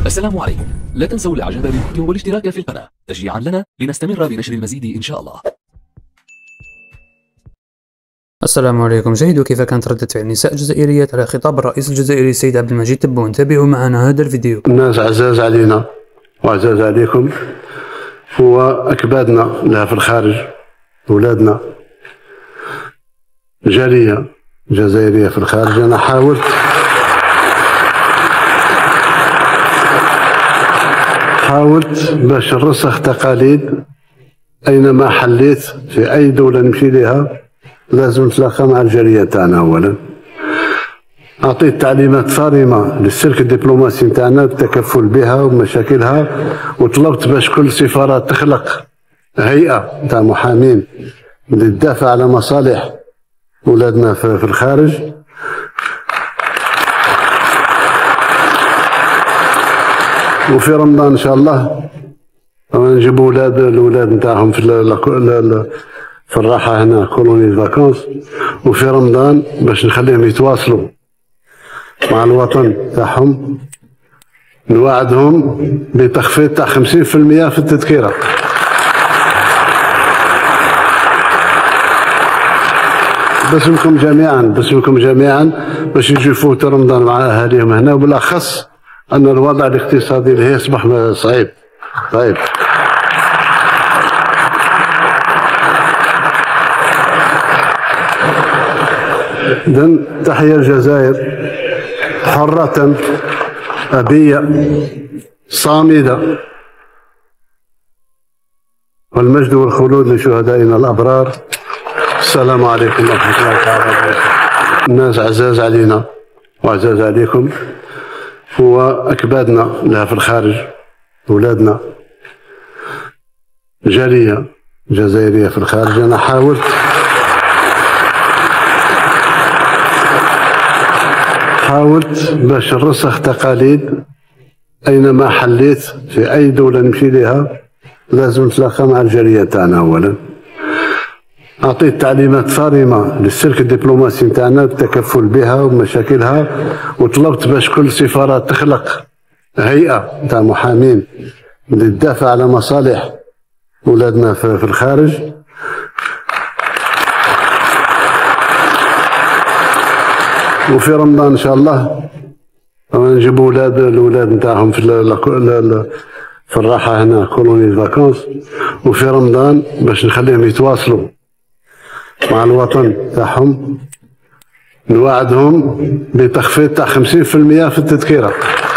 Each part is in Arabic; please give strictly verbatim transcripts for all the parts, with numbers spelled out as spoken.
السلام عليكم. لا تنسوا الاعجاب بالفيديو والاشتراك في القناة تشجيعا لنا لنستمر بنشر المزيد ان شاء الله. السلام عليكم. شاهدوا كيف كانت ردة فعل النساء الجزائريات على خطاب الرئيس الجزائري السيد عبد المجيد تبون. تابعوا معنا هذا الفيديو. الناس عزاز علينا وعزاز عليكم، هو أكبادنا لها في الخارج، أولادنا جالية جزائرية في الخارج. أنا حاولت حاولت باش نرسخ تقاليد. أينما حليت في أي دولة نمشي لها لازم نتلاقى مع الجالية تاعنا. أولا أعطيت تعليمات صارمة للسلك الدبلوماسي نتاعنا بالتكفل بها ومشاكلها، وطلبت باش كل سفارة تخلق هيئة نتاع محامين للدافع على مصالح أولادنا في الخارج. وفي رمضان إن شاء الله نجيب أولاد الأولاد نتاعهم في في الراحة هنا كولوني فاكونس، وفي رمضان باش نخليهم يتواصلوا مع الوطن تاعهم نوعدهم بتخفيض تاع خمسين في المئة في التذكرة. باسمكم جميعا باسمكم جميعا باش يجوا يفوتوا رمضان مع أهاليهم هنا، وبالأخص أن الوضع الاقتصادي اللي يصبح صعيب. طيب إذن تحيا الجزائر حرة أبية صامدة، والمجد والخلود لشهدائنا الأبرار. السلام عليكم ورحمة الله تعالى وبركاته. الناس عزاز علينا وعزاز عليكم، هو أكبادنا لها في الخارج، أولادنا جالية جزائرية في الخارج. أنا حاولت حاولت باش نرسخ تقاليد. أينما حليت في أي دولة نمشي لها لازم نتلاقى مع الجالية تاعنا. أولا أعطيت تعليمات صارمة للسلك الدبلوماسي نتاعنا بالتكفل بها ومشاكلها، وطلبت باش كل سفارة تخلق هيئة نتاع محامين للدافع على مصالح أولادنا في الخارج. وفي رمضان إن شاء الله نجيب أولاد الأولاد نتاعهم في في الراحة هنا كولوني فاكونس، وفي رمضان باش نخليهم يتواصلوا مع الوطن تاعهم نوعدهم بتخفيض تاع خمسين في المئة في التذكرة.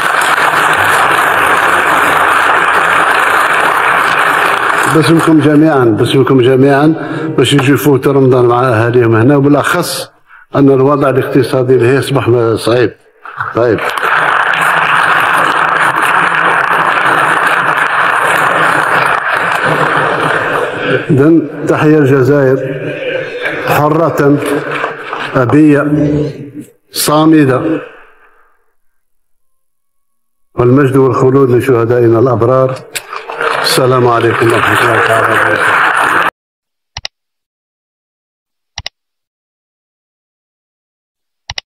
باسمكم جميعا باسمكم جميعا باش يجوا يفوتوا رمضان مع أهاليهم هنا، وبالأخص أن الوضع الاقتصادي اللي يصبح صعيب. طيب إذن تحيا الجزائر حرة أبية صامدة، والمجد والخلود لشهدائنا الأبرار. السلام عليكم ورحمة الله تعالى وبركاته.